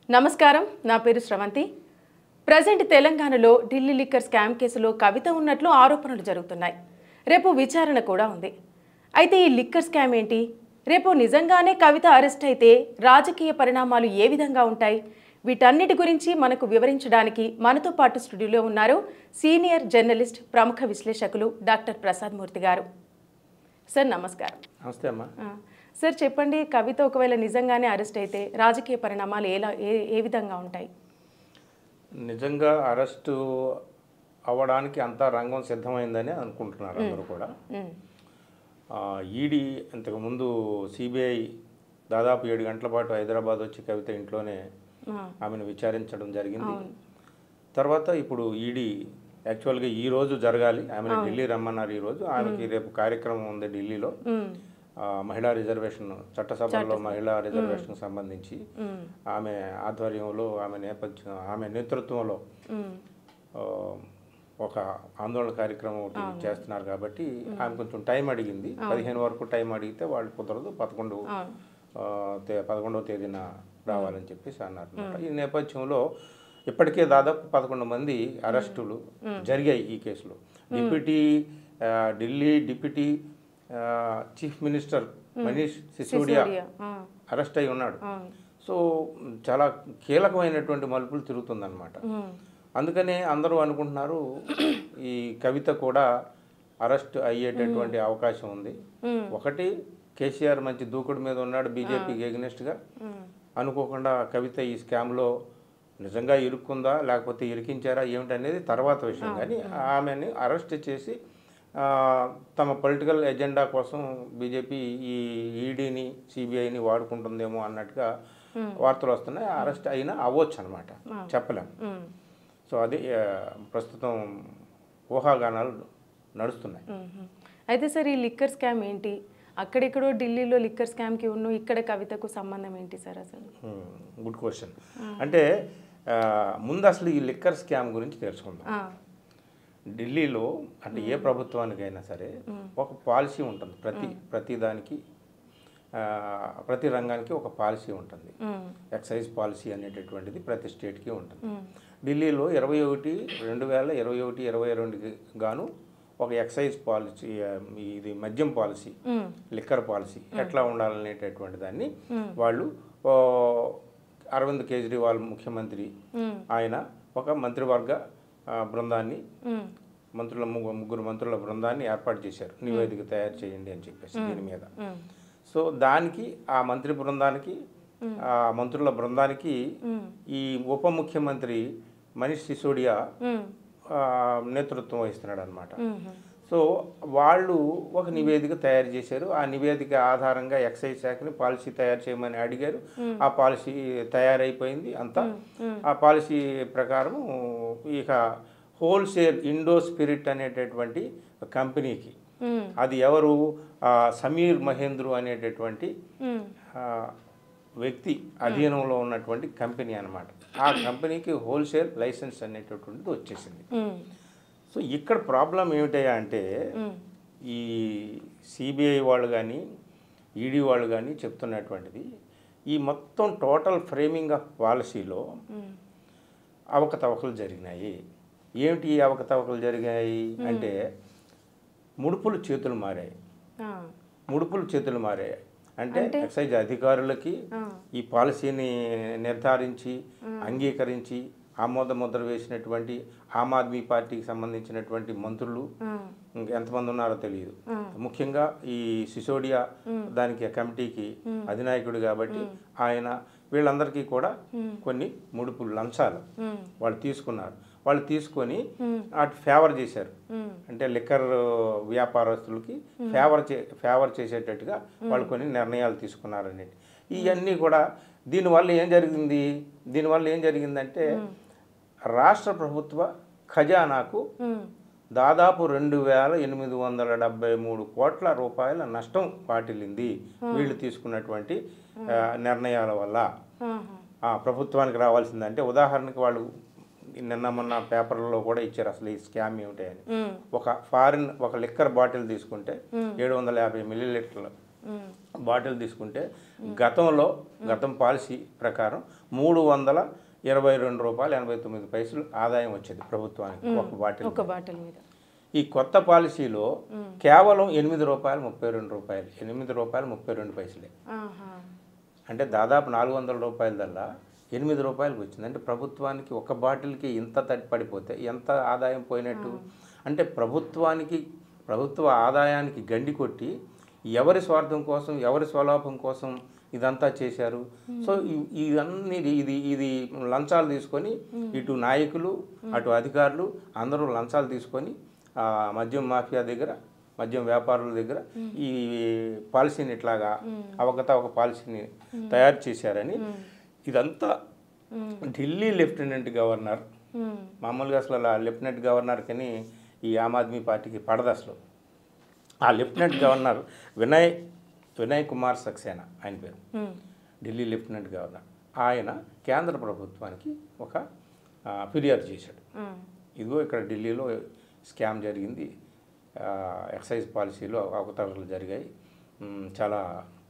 నమస్కారం, నా పేరు శ్రవంతి. ప్రజెంట్ తెలంగాణలో ఢిల్లీ లిక్కర్ స్కామ్ కేసులో కవిత ఉన్నట్లు ఆరోపణలు జరుగుతున్నాయి. రేపు విచారణ కూడా ఉంది. అయితే ఈ లిక్కర్ స్కామ్ ఏంటి? రేపు నిజంగానే కవిత అరెస్ట్ అయితే రాజకీయ పరిణామాలు ఏ విధంగా ఉంటాయి? వీటన్నిటి గురించి మనకు వివరించడానికి మనతో పాటు స్టూడియోలో ఉన్నారు సీనియర్ జర్నలిస్ట్, ప్రముఖ విశ్లేషకులు డాక్టర్ ప్రసాద్ మూర్తి గారు. సార్ నమస్కారం. నమస్తే అమ్మా. సార్ చెప్పండి, కవిత ఒకవేళ నిజంగానే అరెస్ట్ అయితే రాజకీయ పరిణామాలు ఏ విధంగా ఉంటాయి? నిజంగా అరెస్టు అవ్వడానికి అంతా రంగం సిద్ధమైందని అనుకుంటున్నారు అందరూ కూడా. ఈడీ ఇంతకుముందు సిబిఐ దాదాపు 7 గంటల పాటు హైదరాబాద్ వచ్చి కవిత ఇంట్లోనే ఆమెను విచారించడం జరిగింది. తర్వాత ఇప్పుడు ఈడీ యాక్చువల్గా ఈ రోజు జరగాలి, ఆమెను ఢిల్లీ రమ్మన్నారు. ఈరోజు ఆమెకి రేపు కార్యక్రమం ఉంది ఢిల్లీలో. మహిళా రిజర్వేషన్, చట్టసభలో మహిళా రిజర్వేషన్ సంబంధించి ఆమె ఆధ్వర్యంలో, ఆమె నేతృత్వంలో ఒక ఆందోళన కార్యక్రమం ఒకటి చేస్తున్నారు. కాబట్టి ఆమె కొంచెం టైం అడిగింది. 15 వరకు టైం అడిగితే వాళ్ళు కుదరదు, 11వ తేదీన రావాలని చెప్పేసి అన్నారు. ఈ నేపథ్యంలో ఇప్పటికే దాదాపు 11 మంది అరెస్టులు జరిగాయి ఈ కేసులో. Delhi deputy chief minister Manish Sisodia arrest అయి ఉన్నాడు. సో చాలా కీలకమైనటువంటి మలుపులు తిరుగుతుందన్నమాట. అందుకనే అందరూ అనుకుంటున్నారు ఈ కవిత కూడా అరెస్ట్ అయ్యేటటువంటి అవకాశం ఉంది. ఒకటి, కేసీఆర్ మంచి దూకుడు మీద ఉన్నాడు బీజేపీకి ఎగ్నెస్ట్గా. అనుకోకుండా కవిత ఈ స్కామ్లో నిజంగా ఇరుక్కుందా లేకపోతే ఇరికించారా ఏమిటనేది తర్వాత విషయం. కానీ ఆమెని అరెస్ట్ చేసి తమ పొలిటికల్ ఎజెండా కోసం బీజేపీ ఈ ఈడీని సిబిఐని వాడుకుంటుందేమో అన్నట్టుగా వార్తలు వస్తున్నాయి. అరెస్ట్ అయినా అవ్వచ్చు అనమాట, చెప్పలేం. సో అది ప్రస్తుతం ఊహాగానాలు నడుస్తున్నాయి. అయితే సార్, ఈ లిక్కర్ స్కామ్ ఏంటి? అక్కడెక్కడో ఢిల్లీలో లిక్కర్ స్కామ్కి ఇక్కడ కవితకు సంబంధం ఏంటి సార్ అసలు? Good question. అంటే ముందు అసలు ఈ లిక్కర్ స్కామ్ గురించి తెలుసుకుందాం. ఢిల్లీలో అంటే ఏ ప్రభుత్వానికైనా సరే ఒక పాలసీ ఉంటుంది. ప్రతి దానికి, ప్రతి రంగానికి ఒక పాలసీ ఉంటుంది. ఎక్సైజ్ పాలసీ అనేటటువంటిది ప్రతి స్టేట్కి ఉంటుంది. ఢిల్లీలో 2021-22కి గాను ఒక ఎక్సైజ్ పాలసీ, ఇది మద్యం పాలసీ, లిక్కర్ పాలసీ ఎట్లా ఉండాలనేటటువంటి దాన్ని వాళ్ళు అరవింద్ కేజ్రీవాల్ ముఖ్యమంత్రి ఆయన ఒక మంత్రివర్గ బృందాన్ని, ముగ్గురు మంత్రుల బృందాన్ని ఏర్పాటు చేశారు. నివేదిక తయారు చేయండి అని చెప్పేసి దీని మీద. సో దానికి ఆ మంత్రి బృందానికి, ఆ మంత్రుల బృందానికి ఈ ఉప ముఖ్యమంత్రి మనీష్ సిసోడియా నేతృత్వం వహిస్తున్నాడు అనమాట. సో వాళ్ళు ఒక నివేదిక తయారు చేశారు. ఆ నివేదిక ఆధారంగా ఎక్సైజ్ శాఖని పాలసీ తయారు చేయమని అడిగారు. ఆ పాలసీ తయారైపోయింది అంతా. ఆ పాలసీ ప్రకారం ఇక హోల్సేల్ ఇండో స్పిరిట్ అనేటటువంటి కంపెనీకి, అది ఎవరు, సమీర్ మహేంద్రు అనేటటువంటి వ్యక్తి అధీనంలో ఉన్నటువంటి కంపెనీ అనమాట. ఆ కంపెనీకి హోల్సేల్ లైసెన్స్ అనేటటువంటిది వచ్చేసింది. సో ఇక్కడ ప్రాబ్లం ఏమిటయ్యా అంటే, ఈ సిబిఐ వాళ్ళు కానీ ఈడీ వాళ్ళు కానీ చెప్తున్నటువంటిది, ఈ మొత్తం టోటల్ ఫ్రేమింగ్ ఆఫ్ పాలసీలో అవకతవకలు జరిగినాయి. ఏమిటి అవకతవకలు జరిగాయి అంటే, ముడుపులు చేతులు మారాయి. అంటే ఎక్సైజ్ అధికారులకి ఈ పాలసీని నిర్ధారించి, అంగీకరించి, ఆమోద ముద్ర వేసినటువంటి ఆమ్ ఆద్మీ పార్టీకి సంబంధించినటువంటి మంత్రులు ఎంతమంది ఉన్నారో తెలియదు. ముఖ్యంగా ఈ సిసోడియా దానికి కమిటీకి అధినాయకుడు కాబట్టి ఆయన, వీళ్ళందరికీ కూడా కొన్ని ముడుపులు, లంచాలు వాళ్ళు తీసుకున్నారు. వాళ్ళు తీసుకొని అటు ఫేవర్ చేశారు. అంటే లిక్కర్ వ్యాపారస్తులకి ఫేవర్ చేసేటట్టుగా వాళ్ళు కొన్ని నిర్ణయాలు తీసుకున్నారనేది. ఇవన్నీ కూడా దీనివల్ల ఏం జరిగిందంటే రాష్ట్ర ప్రభుత్వ ఖజానాకు దాదాపు 2,873 కోట్ల రూపాయల నష్టం వాటిల్లింది వీళ్ళు తీసుకున్నటువంటి నిర్ణయాల వల్ల. ప్రభుత్వానికి రావాల్సిందంటే, ఉదాహరణకి వాళ్ళు నిన్న మొన్న పేపర్లలో కూడా ఇచ్చారు అసలు ఈ స్కామ్ ఏమిటి అని. ఒక లిక్కర్ బాటిల్ తీసుకుంటే 750 మిల్లీలీటర్ల బాటిల్ తీసుకుంటే గతం పాలసీ ప్రకారం 322 రూపాయలు 89 పైసలు ఆదాయం వచ్చేది ప్రభుత్వానికి ఒక బాటిల్ మీద. ఈ కొత్త పాలసీలో కేవలం 8 రూపాయలు 32 రూపాయలు 8 రూపాయలు 32 పైసలే. అంటే దాదాపు 400 రూపాయల దల్లా 8 రూపాయలకు వచ్చింది. అంటే ప్రభుత్వానికి ఒక బాటిల్కి ఇంత పడిపోతే ఎంత ఆదాయం పోయినట్టు. అంటే ప్రభుత్వ ఆదాయానికి గండి కొట్టి ఎవరి స్వార్థం కోసం ఎవరి స్వలాభం కోసం ఇదంతా చేశారు. సో ఇవన్నీ ఇది లంచాలు తీసుకొని ఇటు నాయకులు అటు అధికారులు అందరూ లంచాలు తీసుకొని మద్యం మాఫియా దగ్గర మద్యం వ్యాపారుల దగ్గర ఈ పాలసీని ఇట్లాగా ఒక పాలసీని తయారు చేశారని ఇదంతా ఢిల్లీ లెఫ్టినెంట్ గవర్నర్ మామూలుగా అసలు లెఫ్టినెంట్ గవర్నర్ కానీ ఈ ఆమ్ ఆద్మీ పార్టీకి పడదు అసలు. ఆ లెఫ్టినెంట్ గవర్నర్ వినయ్ కుమార్ సక్సేనా ఆయన పేరు, ఢిల్లీ లెఫ్టినెంట్ గవర్నర్. ఆయన కేంద్ర ప్రభుత్వానికి ఒక ఫిర్యాదు చేశాడు. ఇదిగో ఇక్కడ ఢిల్లీలో స్కామ్ జరిగింది, ఎక్సైజ్ పాలసీలో అవకతవకలు జరిగాయి, చాలా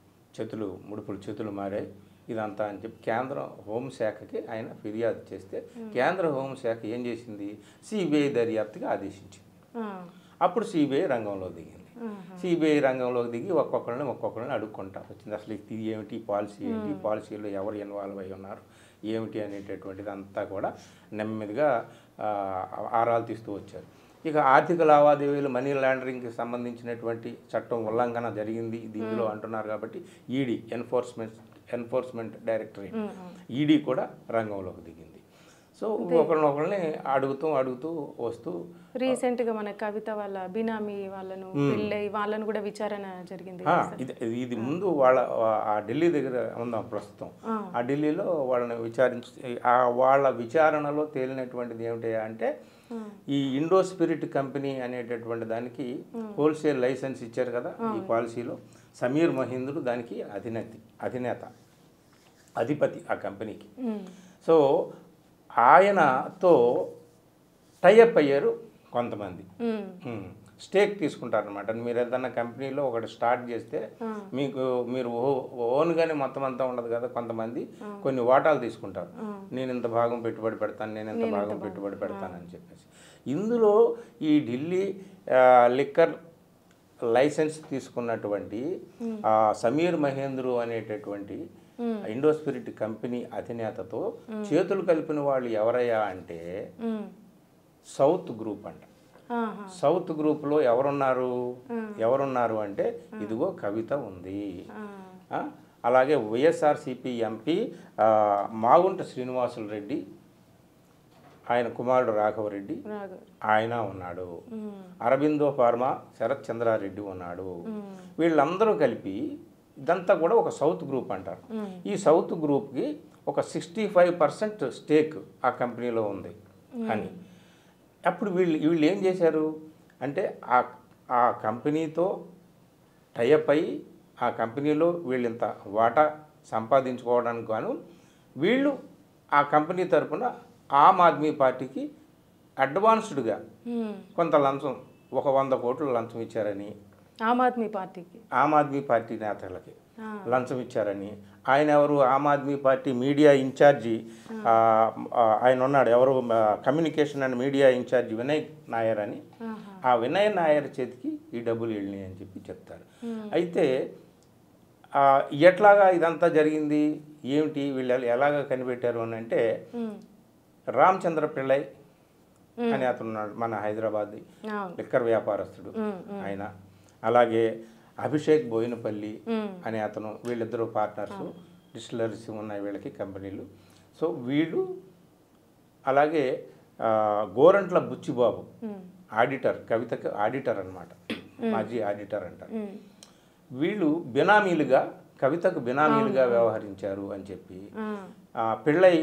చేతులు మారాయి ఇదంతా అని చెప్పి కేంద్ర హోంశాఖకి ఆయన ఫిర్యాదు చేస్తే కేంద్ర హోంశాఖ ఏం చేసింది, సిబిఐ దర్యాప్తుగా ఆదేశించింది. అప్పుడు సిబిఐ రంగంలో దిగింది. సిబిఐ రంగంలోకి దిగి ఒక్కొక్కరిని అడుక్కుంటా వచ్చింది. అసలు ఇది ఏమిటి, పాలసీ ఏంటి, పాలసీలో ఎవరు ఇన్వాల్వ్ అయి ఉన్నారు ఏమిటి అనేటటువంటిది అంతా కూడా నెమ్మదిగా ఆరాలు తీస్తూ వచ్చారు. ఇక ఆర్థిక లావాదేవీలు మనీ లాండరింగ్కి సంబంధించినటువంటి చట్టం ఉల్లంఘన జరిగింది దీనిలో అంటున్నారు కాబట్టి ఈడీ ఎన్ఫోర్స్మెంట్ డైరెక్టరేట్ ఈడీ కూడా రంగంలోకి దిగింది. సో ఒకరినొకరిని అడుగుతూ వస్తూ రీసెంట్గా మన కవిత వాళ్ళ బినామీ వాళ్ళను కూడా విచారణ జరిగింది. ఇది ముందు ఆ ఢిల్లీ దగ్గర ఉందాం ప్రస్తుతం. ఆ ఢిల్లీలో వాళ్ళని వాళ్ళ విచారణలో తేలినటువంటిది ఏమిటి అంటే ఈ ఇండో స్పిరిట్ కంపెనీ అనేటటువంటి దానికి హోల్సేల్ లైసెన్స్ ఇచ్చారు కదా ఈ పాలసీలో. సమీర్ మహేంద్రు దానికి అధిపతి ఆ కంపెనీకి. సో ఆయనతో టైఅప్ అయ్యారు కొంతమంది, స్టేక్ తీసుకుంటారనమాట. మీరు ఏదన్నా కంపెనీలో ఒకటి స్టార్ట్ చేస్తే మీరు ఓన్గానే మొత్తం అంతా ఉండదు కదా, కొంతమంది కొన్ని వాటాలు తీసుకుంటారు. నేను ఇంత భాగం పెట్టుబడి పెడతాను, నేను ఇంత భాగం పెట్టుబడి పెడతానని చెప్పేసి. ఇందులో ఈ ఢిల్లీ లిక్కర్ లైసెన్స్ తీసుకున్నటువంటి సమీర్ మహేంద్రు అనేటటువంటి ఇండో స్పిరిట్ కంపెనీ అధినేతతో చేతులు కలిపిన వాళ్ళు ఎవరయ్యా అంటే సౌత్ గ్రూప్ అంట. సౌత్ గ్రూప్లో ఎవరున్నారు అంటే ఇదిగో కవిత ఉంది, అలాగే వైఎస్ఆర్సిపి ఎంపీ మాగుంట శ్రీనివాసులు రెడ్డి, ఆయన కుమారుడు రాఘవరెడ్డి ఆయన ఉన్నాడు, అరబిందో ఫార్మా శరత్ చంద్రారెడ్డి ఉన్నాడు. వీళ్ళందరూ కలిపి ఇదంతా కూడా ఒక సౌత్ గ్రూప్ అంటారు. ఈ సౌత్ గ్రూప్కి ఒక 65% స్టేక్ ఆ కంపెనీలో ఉంది అని. అప్పుడు వీళ్ళు ఏం చేశారు అంటే ఆ కంపెనీతో టైఅప్ అయ్యి ఆ కంపెనీలో వీళ్ళింత వాటా సంపాదించుకోవడానికి గాను వీళ్ళు ఆ కంపెనీ తరఫున ఆమ్ ఆద్మీ పార్టీకి అడ్వాన్స్డ్గా కొంత లంచం 100 కోట్లు లంచం ఇచ్చారని, ఆమ్ ఆద్మీ పార్టీ నేతలకి లంచం ఇచ్చారని. ఆయన ఎవరు, Aam Aadmi party media incharge ఆయన ఉన్నాడు, ఎవరు communication and media incharge Vinay Nair అని. ఆ వినయ్ నాయర్ చేతికి ఈ డబ్బులు వెళ్ళినాయి అని చెప్పి చెప్తారు. అయితే ఎట్లాగా ఇదంతా జరిగింది ఏమిటి, వీళ్ళు ఎలాగ కనిపెట్టారు అని అంటే రామచంద్ర పిళ్ళై అని అతను ఉన్నాడు, మన హైదరాబాద్ లిక్కర్ వ్యాపారస్తుడు ఆయన. అలాగే అభిషేక్ బోయినపల్లి అనే అతను, వీళ్ళిద్దరూ పార్ట్నర్స్, డిస్టిలరీస్ ఉన్నాయి వీళ్ళకి కంపెనీలు. సో వీళ్ళు అలాగే గోరంట్ల బుచ్చిబాబు ఆడిటర్, కవితకు ఆడిటర్ అనమాట, మాజీ ఆడిటర్ అంటారు. వీళ్ళు బినామీలుగా కవితకు బినామీలుగా వ్యవహరించారు అని చెప్పి పిళ్ళై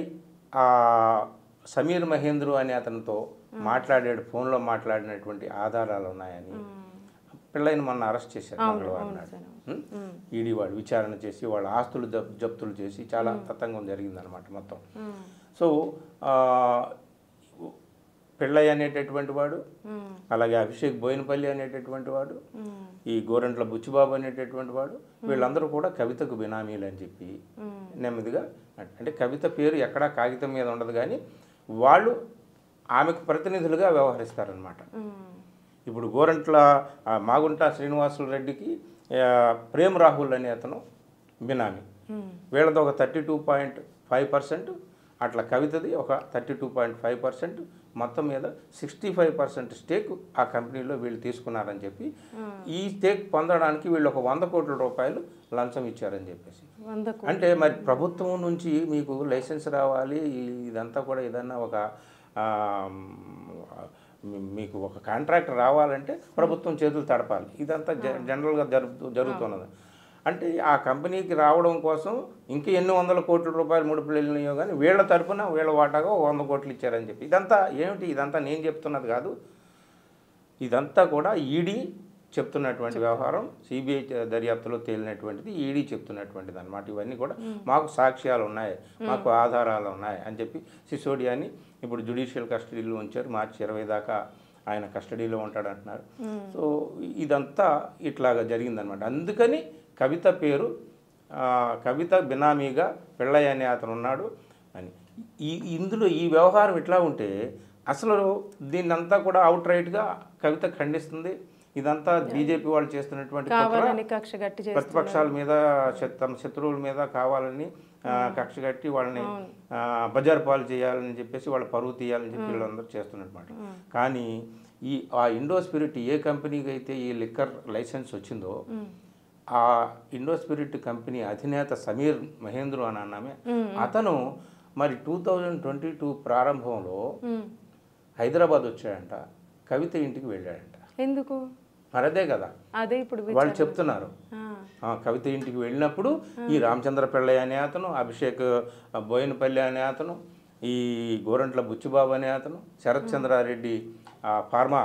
సమీర్ మహేంద్రు అనే అతనితో ఫోన్లో మాట్లాడినటువంటి ఆధారాలు ఉన్నాయని పిళ్ళైని మొన్న అరెస్ట్ చేశారు మంగళవారం నాడు. ఈడీ వాళ్ళు విచారణ చేసి వాళ్ళ ఆస్తులు జప్తులు చేసి చాలా తతంగం జరిగిందనమాట మొత్తం. సో పిళ్ళయ్య అనేటటువంటి వాడు, అలాగే అభిషేక్ బోయినపల్లి అనేటటువంటి వాడు, ఈ గోరంట్ల బుచ్చిబాబు అనేటటువంటి వాడు, వీళ్ళందరూ కూడా కవితకు బినామీలు అని చెప్పి నెమ్మదిగా అంటే కవిత పేరు ఎక్కడా కాగితం మీద ఉండదు, కానీ వాళ్ళు ఆమెకు ప్రతినిధులుగా వ్యవహరిస్తారనమాట. ఇప్పుడు గోరంట్ల మాగుంట శ్రీనివాసులు రెడ్డికి ప్రేమ్ రాహుల్ అనే అతను బినామీ, వీళ్ళది ఒక 32.5%, అట్లా కవితది ఒక 32.5%, మొత్తం మీద 65% స్టేక్ ఆ కంపెనీలో వీళ్ళు తీసుకున్నారని చెప్పి, ఈ స్టేక్ పొందడానికి వీళ్ళు ఒక 100 కోట్ల రూపాయలు లంచం ఇచ్చారని చెప్పేసి. అంటే మరి ప్రభుత్వం నుంచి మీకు లైసెన్స్ రావాలి, ఇదంతా కూడా ఏదన్నా ఒక మీకు ఒక కాంట్రాక్ట్ రావాలంటే ప్రభుత్వం చేతులు తడపాలి. ఇదంతా జనరల్గా జరుగుతున్నది. అంటే ఆ కంపెనీకి రావడం కోసం ఇంకా ఎన్ని వందల కోట్ల రూపాయలు ముడుపులు వెళ్ళినాయో, కానీ వీళ్ళ తరపున వీళ్ళ వాటాగా 100 కోట్లు ఇచ్చారని చెప్పి. ఇదంతా ఏమిటి? ఇదంతా నేను చెప్తున్నది కాదు, ఇదంతా కూడా ఈడీ చెప్తున్నటువంటి వ్యవహారం, సిబిఐ దర్యాప్తులో తేలినటువంటిది, ఈడీ చెప్తున్నటువంటిది అన్నమాట. ఇవన్నీ కూడా మాకు సాక్ష్యాలు ఉన్నాయి, మాకు ఆధారాలు ఉన్నాయి అని చెప్పి సిసోడియాని ఇప్పుడు జ్యుడిషియల్ కస్టడీలో ఉంచారు. మార్చి 20 దాకా ఆయన కస్టడీలో ఉంటాడంటున్నారు. సో ఇదంతా ఇట్లాగా జరిగిందనమాట. అందుకని కవిత పేరు, కవిత బినామీగా పిళ్ళయ్య అనే అతను ఉన్నాడు అని. ఇందులో ఈ వ్యవహారం ఇట్లా ఉంటే అసలు దీన్నంతా కూడా అవుట్ రైట్గా కవిత ఖండిస్తుంది. ఇదంతా బీజేపీ వాళ్ళు చేస్తున్నటువంటి ప్రతిపక్షాల మీద, తమ శత్రువుల మీద కావాలని కక్ష కట్టి వాళ్ళని బజార్ పాలు చేయాలని చెప్పేసి, వాళ్ళ పరువు తీయాలని చెప్పి వీళ్ళందరూ చేస్తున్నమాట. కానీ ఆ ఇండో స్పిరిట్ ఏ కంపెనీకి అయితే ఈ లిక్కర్ లైసెన్స్ వచ్చిందో, ఆ ఇండో స్పిరిట్ కంపెనీ అధినేత సమీర్ మహేంద్రు అని అన్నామే, అతను మరి 2022 ప్రారంభంలో హైదరాబాద్ వచ్చాడంట, కవిత ఇంటికి వెళ్ళాడంట. ఎందుకు? మరి అదే కదా అదే ఇప్పుడు వాళ్ళు చెప్తున్నారు. కవిత ఇంటికి వెళ్ళినప్పుడు ఈ రామచంద్ర పిళ్ళయ్య అనే అతను, అభిషేక్ బోయినపల్లి అనే అతను, ఈ గోరంట్ల బుచ్చిబాబు అనే అతను, Sarath Chandra Reddy pharma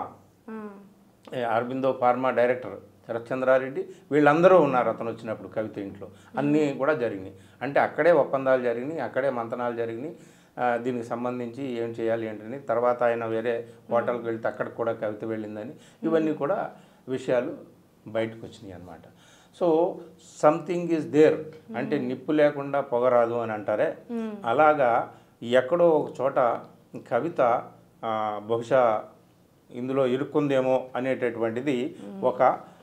Aurobindo pharma director Sarath Chandra Reddy, వీళ్ళందరూ ఉన్నారు అతను వచ్చినప్పుడు కవిత ఇంట్లో. అన్నీ కూడా జరిగినాయి. అంటే అక్కడే ఒప్పందాలు జరిగినాయి, అక్కడే మంతనాలు జరిగినాయి. దీనికి సంబంధించి ఏం చేయాలి ఏంటని, తర్వాత ఆయన వేరే హోటల్కి వెళ్తే అక్కడికి కూడా కవిత వెళ్ళిందని, ఇవన్నీ కూడా విషయాలు బయటకు వచ్చినాయి అన్నమాట. సో సంథింగ్ ఈజ్ దేర్, అంటే నిప్పు లేకుండా పొగరాదు అని అంటారే, అలాగా ఎక్కడో ఒక చోట కవిత బహుశా ఇందులో ఇరుక్కుందేమో అనేటటువంటిది ఒక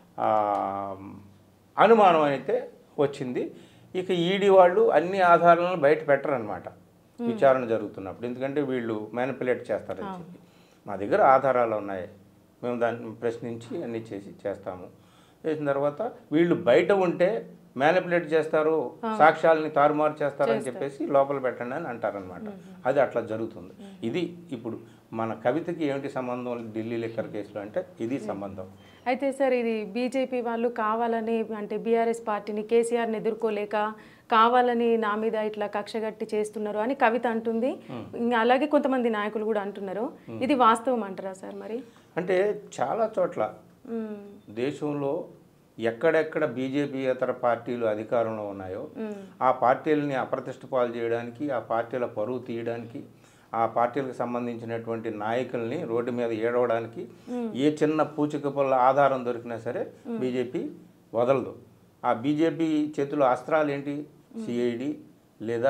అనుమానం అయితే వచ్చింది. ఇక ఈడీ వాళ్ళు అన్ని ఆధారాలను బయట పెట్టరనమాట విచారణ జరుగుతున్నప్పుడు, ఎందుకంటే వీళ్ళు మ్యానిపులేట్ చేస్తారని చెప్పి. మా దగ్గర ఆధారాలు ఉన్నాయి, మేము దాన్ని ప్రశ్నించి అన్నీ చేస్తాము. చేసిన తర్వాత వీళ్ళు బయట ఉంటే మ్యానిపులేట్ చేస్తారు, సాక్ష్యాలని తారుమారు చేస్తారని చెప్పేసి లోపల పెట్టండి అని అంటారనమాట. అది అట్లా జరుగుతుంది. ఇది ఇప్పుడు మన కవితకి ఏమిటి సంబంధం ఢిల్లీ లిక్కర్ కేసులో అంటే ఇది సంబంధం. అయితే సార్, ఇది బీజేపీ వాళ్ళు కావాలని, అంటే బీఆర్ఎస్ పార్టీని, కేసీఆర్ని ఎదుర్కోలేక కావాలని నా మీద ఇట్లా కక్షగట్టి చేస్తున్నారు అని కవిత అంటుంది. అలాగే కొంతమంది నాయకులు కూడా అంటున్నారు. ఇది వాస్తవం అంటారా సార్? మరి అంటే చాలా చోట్ల దేశంలో ఎక్కడెక్కడ బీజేపీయేతర పార్టీలు అధికారంలో ఉన్నాయో ఆ పార్టీలని అప్రతిష్ట పాలు చేయడానికి, ఆ పార్టీల పరువు తీయడానికి, ఆ పార్టీలకు సంబంధించినటువంటి నాయకుల్ని రోడ్డు మీద ఏడవడానికి ఏ చిన్న పూచిక పుల్ల ఆధారం దొరికినా సరే బీజేపీ వదలదు. ఆ బీజేపీ చేతిలో అస్త్రాలు ఏంటి? సిఐడి లేదా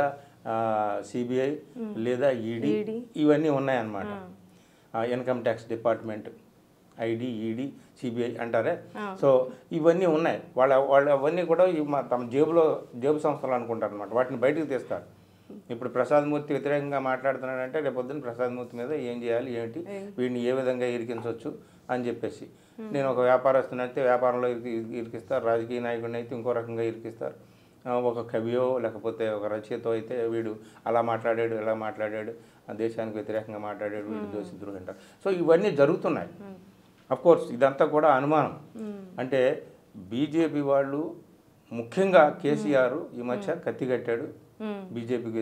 సిబిఐ లేదా ఈడీ, ఇవన్నీ ఉన్నాయన్నమాట. Income tax department, ID, ED, CBI అంటారే. సో ఇవన్నీ ఉన్నాయి. వాళ్ళు అవన్నీ కూడా తమ జేబు సంస్థలు అనుకుంటారు అనమాట. వాటిని బయటకు తీస్తారు. ఇప్పుడు ప్రసాద్ మూర్తి వ్యతిరేకంగా మాట్లాడుతున్నాడంటే రేపొద్దున ప్రసాద్ మూర్తి మీద ఏం చేయాలి, ఏంటి, వీడిని ఏ విధంగా ఇరికించవచ్చు అని చెప్పేసి. నేను ఒక వ్యాపారస్తుని అయితే వ్యాపారంలో ఇరికిస్తారు, రాజకీయ నాయకుడిని అయితే ఇంకో రకంగా ఇరికిస్తారు, ఒక కవియో లేకపోతే ఒక రచయితో అయితే వీడు అలా మాట్లాడాడు, ఇలా మాట్లాడాడు, దేశానికి వ్యతిరేకంగా మాట్లాడాడు, వీడు దోషిద్రోహి అంటారు. సో ఇవన్నీ జరుగుతున్నాయి. అఫ్కోర్స్ ఇదంతా కూడా అనుమానం. అంటే బీజేపీ వాళ్ళు ముఖ్యంగా కేసీఆర్ ఈ మధ్య కత్తిగట్టాడు బీజేపీకి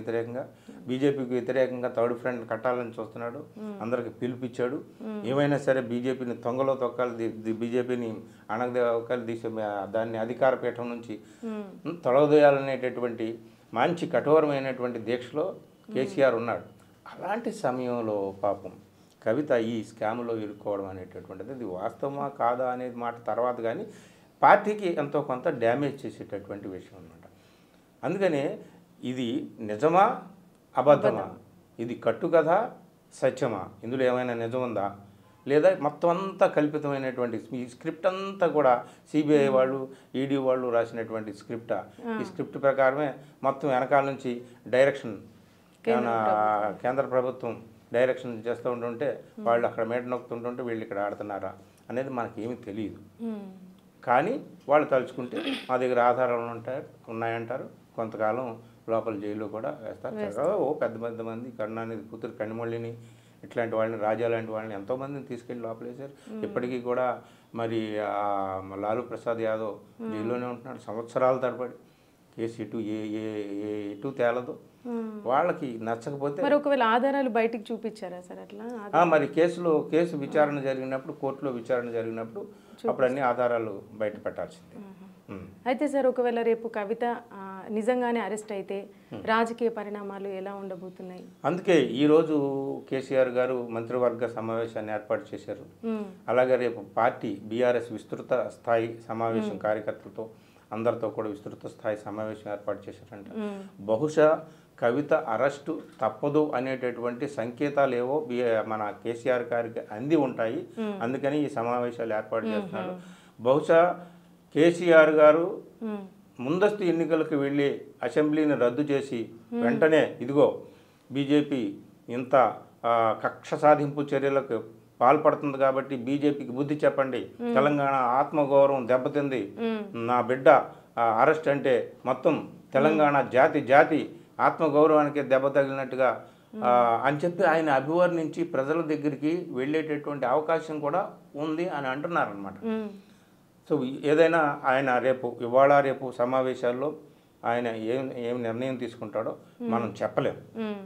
వ్యతిరేకంగా థర్డ్ ఫ్రంట్ కట్టాలని చూస్తున్నాడు. అందరికి పిలిపించాడు. ఏమైనా సరే బీజేపీని తొంగలో తొక్కాలి, బీజేపీని అణగదొక్కాలి, దాన్ని అధికార పీఠం నుంచి తొలగదోయాలనేటటువంటి మంచి కఠోరమైనటువంటి దీక్షలో కేసీఆర్ ఉన్నాడు. అలాంటి సమయంలో పాపం కవిత ఈ స్కామ్లో ఇరుక్కోవడం అనేటటువంటిది ఇది వాస్తవమా కాదా అనేది మాట తర్వాత, కానీ పార్టీకి ఎంతో కొంత డ్యామేజ్ చేసేటటువంటి విషయం అన్నమాట. అందుకనే ఇది నిజమా అబద్ధమా, ఇది కట్టుకథ సత్యమా, ఇందులో ఏమైనా నిజం ఉందా, లేదా మొత్తం అంతా కల్పితమైనటువంటి ఈ స్క్రిప్ట్ అంతా కూడా సిబిఐ వాళ్ళు ఈడీ వాళ్ళు రాసినటువంటి స్క్రిప్టా, ఈ స్క్రిప్ట్ ప్రకారమే మొత్తం వెనకాల నుంచి డైరెక్షన్ కేంద్ర ప్రభుత్వం డైరెక్షన్ చేస్తూ ఉంటుంటే వాళ్ళు అక్కడ మేట నొక్కుతుంటుంటే వీళ్ళు ఇక్కడ ఆడుతున్నారా అనేది మనకేమీ తెలియదు. కానీ వాళ్ళు తలుచుకుంటే మా దగ్గర ఆధారాలు ఉన్నాయంటారు, కొంతకాలం లోపల జైల్లో కూడా వేస్తారు. ఓ పెద్ద మంది కరుణానిధి కూతురు కనిమొళిని ఇట్లాంటి వాళ్ళని, రాజా లాంటి వాళ్ళని ఎంతోమందిని తీసుకెళ్ళి లోపలేశారు. ఇప్పటికీ కూడా మరి లాలూ ప్రసాద్ యాదవ్ జైల్లోనే ఉంటున్నాడు సంవత్సరాల తరబడి. కేసు ఎటు తేలదు. వాళ్ళకి నచ్చకపోతే మరి ఒకవేళ ఆధారాలు బయటికి చూపించారా సార్ అట్లా? మరి కేసు విచారణ జరిగినప్పుడు, కోర్టులో విచారణ జరిగినప్పుడు అప్పుడు అన్ని ఆధారాలు బయట పెట్టాల్సిందే. అయితే సార్ ఒకవేళ రేపు కవిత నిజంగానే అరెస్ట్ అయితే రాజకీయ పరిణామాలు ఎలా ఉండబోతున్నాయి? అందుకే ఈరోజు కేసీఆర్ గారు మంత్రివర్గ సమావేశాన్ని ఏర్పాటు చేశారు. అలాగే రేపు పార్టీ బీఆర్ఎస్ విస్తృత స్థాయి సమావేశం కార్యకర్తలతో అందరితో కూడా విస్తృత స్థాయి సమావేశం ఏర్పాటు చేశారంట. బహుశా కవిత అరెస్టు తప్పదు అనేటటువంటి సంకేతాలు ఏవో మన కేసీఆర్ గారికి అంది ఉంటాయి. అందుకని ఈ సమావేశాలు ఏర్పాటు చేస్తున్నారు. బహుశా కేసీఆర్ గారు ముందస్తు ఎన్నికలకు వెళ్ళి అసెంబ్లీని రద్దు చేసి వెంటనే ఇదిగో బీజేపీ ఇంత కక్ష సాధింపు చర్యలకు పాల్పడుతుంది కాబట్టి బీజేపీకి బుద్ధి చెప్పండి, తెలంగాణ ఆత్మగౌరవం దెబ్బతింది, నా బిడ్డ అరెస్ట్ అంటే మొత్తం తెలంగాణ జాతి ఆత్మగౌరవానికి దెబ్బ తగిలినట్టుగా అని చెప్పి ఆయన అభివర్ణించి ప్రజల దగ్గరికి వెళ్ళేటటువంటి అవకాశం కూడా ఉంది అని అంటున్నారనమాట. సో ఏదైనా ఆయన ఇవాళ రేపు సమావేశాల్లో ఆయన ఏం నిర్ణయం తీసుకుంటాడో మనం చెప్పలేం.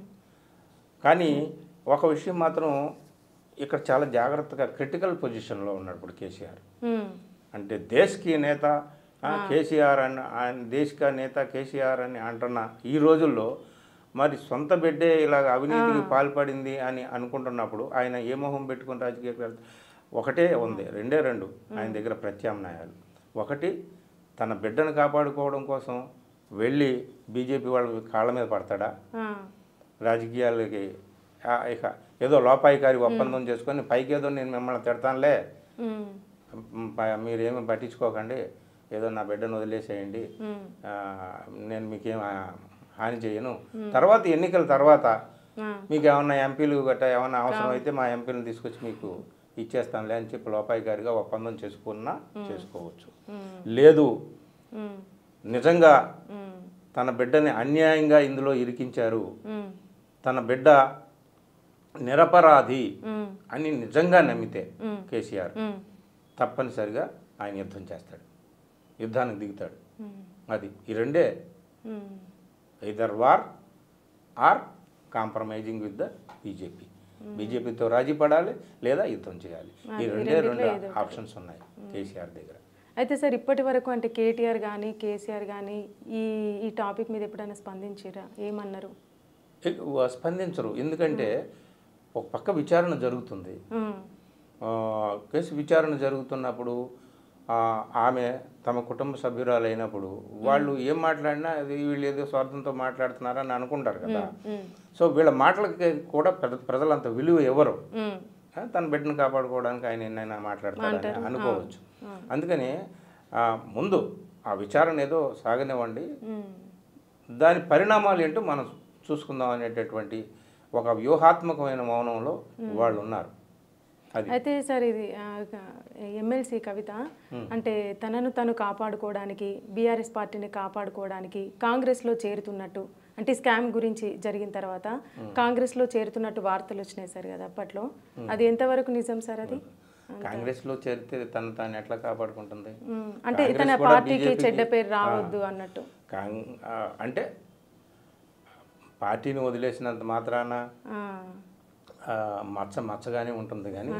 కానీ ఒక విషయం మాత్రం ఇక్కడ చాలా జాగ్రత్తగా క్రిటికల్ పొజిషన్లో ఉన్నాడు ఇప్పుడు కేసీఆర్. అంటే దేశ్కి నేత కేసీఆర్ అని, ఆయన దేశక నేత కేసీఆర్ అని అంటున్న ఈ రోజుల్లో మరి సొంత బిడ్డే ఇలాగ అవినీతికి పాల్పడింది అని అనుకుంటున్నప్పుడు ఆయన ఏ మొహం పెట్టుకుని రాజకీయ ఒకటే ఉంది, రెండు ఆయన దగ్గర ప్రత్యామ్నాయాలు. ఒకటి తన బిడ్డను కాపాడుకోవడం కోసం వెళ్ళి బీజేపీ వాళ్ళ కాళ్ళ మీద పడతాడా, రాజకీయాలకి ఇక ఏదో లోపాయికారి ఒప్పందం చేసుకొని పైకి ఏదో నేను మిమ్మల్ని తిడతానులే, మీరేమీ పట్టించుకోకండి, ఏదో నా బిడ్డను వదిలేసేయండి, నేను మీకేం హాని చేయను, తర్వాత ఎన్నికల తర్వాత మీకు ఏమన్నా ఎంపీలు గట్టా ఏమన్నా అవసరం అయితే మా ఎంపీలను తీసుకొచ్చి మీకు ఇచ్చేస్తానులే అని చెప్పి లోపాయికారిగా ఒప్పందం చేసుకోవచ్చు. లేదు నిజంగా తన బిడ్డని అన్యాయంగా ఇందులో ఇరికించారు, తన బిడ్డ నిరపరాధి అని నిజంగా నమ్మితే కేసీఆర్ తప్పనిసరిగా ఆయన యుద్ధం చేస్తాడు, యుద్ధానికి దిగుతాడు. అది ఈ రెండే, either war or compromising with the బీజేపీతో రాజీ పడాలి లేదా యుద్ధం చేయాలి. ఈ రెండు ఆప్షన్స్ ఉన్నాయి కేసీఆర్ దగ్గర. అయితే సార్ ఇప్పటి వరకు అంటే కేటీఆర్ కానీ కేసీఆర్ కానీ ఈ టాపిక్ మీద ఎప్పుడైనా స్పందించారా? ఏమన్నారు? స్పందించరు. ఎందుకంటే ఒక పక్క విచారణ జరుగుతుంది, కేసు విచారణ జరుగుతున్నప్పుడు ఆమె తమ కుటుంబ సభ్యురాలైనప్పుడు వాళ్ళు ఏం మాట్లాడినా అది వీళ్ళు ఏదో స్వార్థంతో మాట్లాడుతున్నారని అనుకుంటారు కదా. సో వీళ్ళ మాటలకి కూడా ప్రజలంత విలువ ఎవరు, తన బిడ్డను కాపాడుకోవడానికి ఆయన ఎన్నైనా మాట్లాడతారని అనుకోవచ్చు. అందుకని ముందు ఆ విచారణ ఏదో సాగనివ్వండి, దాని పరిణామాలు ఏంటో మనం చూసుకుందాం అనేటటువంటి ఒక వ్యూహాత్మకమైన మౌనంలో వాళ్ళు ఉన్నారు. అయితే సార్ ఇది ఎమ్మెల్సీ కవిత అంటే తనను తను కాపాడుకోవడానికి, బీఆర్ఎస్ పార్టీని కాపాడుకోవడానికి కాంగ్రెస్లో చేరుతున్నట్టు, అంటే స్కామ్ గురించి జరిగిన తర్వాత కాంగ్రెస్లో చేరుతున్నట్టు వార్తలు వచ్చినాయి సార్ కదా అప్పట్లో. అది ఎంతవరకు నిజం సార్? అది కాంగ్రెస్లో చేరితే తాను ఎట్లా కాపాడుకుంటుంది? అంటే తన పార్టీకి చెడ్డ పేరు రావద్దు అన్నట్టు. అంటే పార్టీని వదిలేసినంత మాత్రాన మచ్చగానే ఉంటుంది, కానీ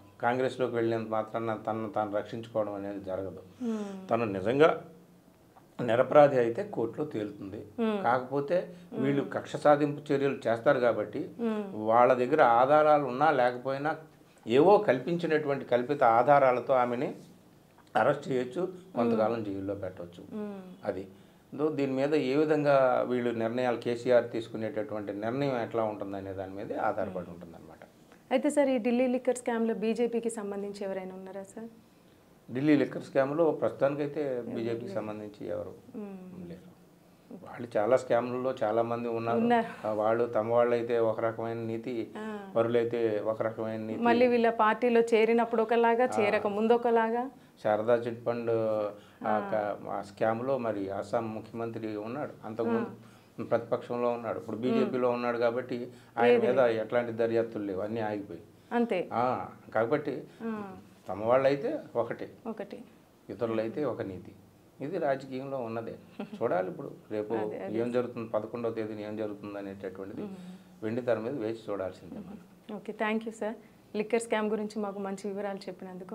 కాంగ్రెస్లోకి వెళ్ళినంత మాత్రాన తను రక్షించుకోవడం అనేది జరగదు. తను నిజంగా నిరపరాధి అయితే కోర్టులో తేలుతుంది. కాకపోతే వీళ్ళు కక్ష సాధింపు చర్యలు చేస్తారు కాబట్టి వాళ్ళ దగ్గర ఆధారాలు ఉన్నా లేకపోయినా ఏవో కల్పించినటువంటి కల్పిత ఆధారాలతో ఆమెని అరెస్ట్ చేయొచ్చు, కొంతకాలం జైల్లో పెట్టవచ్చు. అది దీని మీద ఏ విధంగా వీళ్ళు నిర్ణయాలు కేసీఆర్ తీసుకునేటటువంటి నిర్ణయం ఎట్లా ఉంటుందనే దాని మీదే ఆధారపడి ఉంటుందన్నమాట. అయితే సార్ ఈ ఢిల్లీ లిక్కర్ స్కామ్లో బీజేపీకి సంబంధించి ఎవరైనా ఉన్నారా సార్? ఢిల్లీ లిక్కర్ స్కామ్లో ప్రస్తుతానికైతే బీజేపీకి సంబంధించి ఎవరు లేరు. వాళ్ళు చాలా స్కామ్లలో చాలా మంది ఉన్నారు. వాళ్ళు తమ వాళ్ళైతే ఒక రకమైన నీతి, పరులైతే ఒక రకమైన నీతి. మళ్ళీ వీళ్ళ పార్టీలో చేరినప్పుడు ఒకలాగా, చేరక ముందు ఒకలాగా. శారదా చిట్ ఫండ్ స్కామ్లో మరి అస్సాం ముఖ్యమంత్రి ఉన్నాడు, అంతకుముందు ప్రతిపక్షంలో ఉన్నాడు, ఇప్పుడు బీజేపీలో ఉన్నాడు. కాబట్టి ఆయన మీద ఎట్లాంటి దర్యాప్తులు లేవు, అన్నీ ఆగిపోయి అంతే. కాబట్టి తమ వాళ్ళైతే ఒకటే, ఇతరులైతే ఒక నీతి. ఇది రాజకీయంలో ఉన్నదే. చూడాలి ఇప్పుడు రేపు ఏం జరుగుతుంది, 11వ తేదీన ఏం జరుగుతుంది అనేటటువంటిది వెండి తెర మీద వేచి చూడాల్సిందే మనం. Okay, thank you sir. Liquor scam గురించి మాకు మంచి వివరాలు చెప్పినందుకు.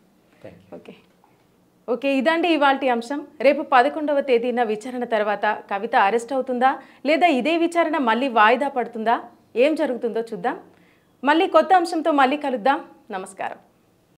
ఓకే, ఇదండి ఇవాల్టి అంశం. రేపు 11వ తేదీన విచారణ తర్వాత కవిత అరెస్ట్ అవుతుందా, లేదా ఇదే విచారణ మళ్ళీ వాయిదా పడుతుందా, ఏం జరుగుతుందో చూద్దాం. మళ్ళీ కొత్త అంశంతో మళ్ళీ కలుద్దాం. నమస్కారం.